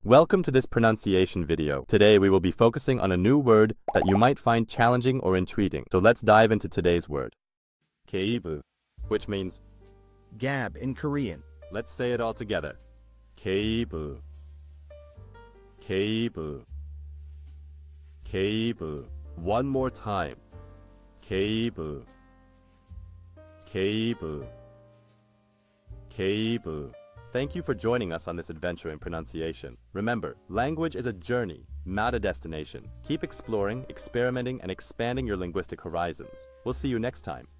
Welcome to this pronunciation video. Today we will be focusing on a new word that you might find challenging or intriguing. So let's dive into today's word. geibeu, which means gab in Korean. Let's say it all together. geibeu. geibeu. geibeu. One more time. geibeu. geibeu. geibeu. Thank you for joining us on this adventure in pronunciation. Remember, language is a journey, not a destination. Keep exploring, experimenting, and expanding your linguistic horizons. We'll see you next time.